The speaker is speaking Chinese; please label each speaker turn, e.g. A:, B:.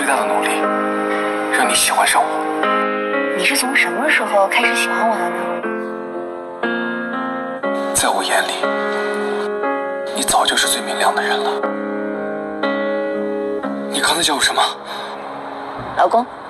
A: 最大的努力，让你喜欢上我。
B: 你是从什么时候开始喜欢我的呢？
A: 在我眼里，你早就是最明亮的人了。你刚才叫我什么？
B: 老公。